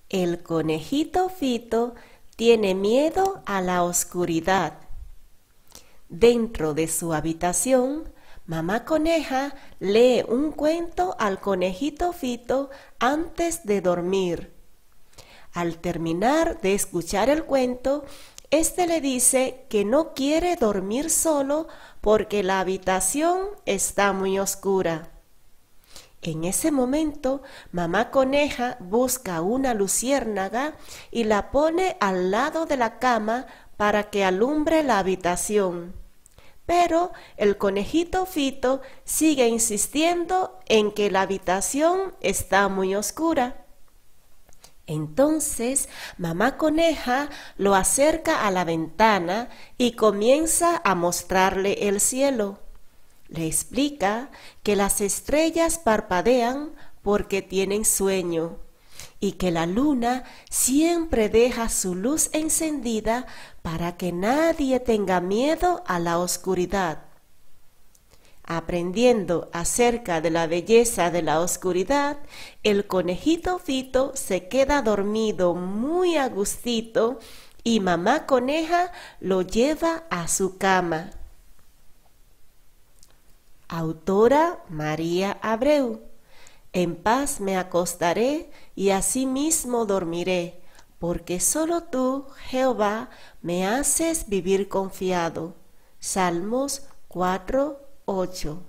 El conejito Fito tiene miedo a la oscuridad. Dentro de su habitación, mamá coneja lee un cuento al conejito Fito antes de dormir. Al terminar de escuchar el cuento, éste le dice que no quiere dormir solo porque la habitación está muy oscura. En ese momento, mamá coneja busca una luciérnaga y la pone al lado de la cama para que alumbre la habitación. Pero el conejito Fito sigue insistiendo en que la habitación está muy oscura. Entonces, mamá coneja lo acerca a la ventana y comienza a mostrarle el cielo. Le explica que las estrellas parpadean porque tienen sueño y que la luna siempre deja su luz encendida para que nadie tenga miedo a la oscuridad. Aprendiendo acerca de la belleza de la oscuridad, el conejito Fito se queda dormido muy a gustito y mamá coneja lo lleva a su cama. Autora María Abreu. En paz me acostaré y asimismo dormiré, porque solo tú, Jehová, me haces vivir confiado. Salmos 4:8.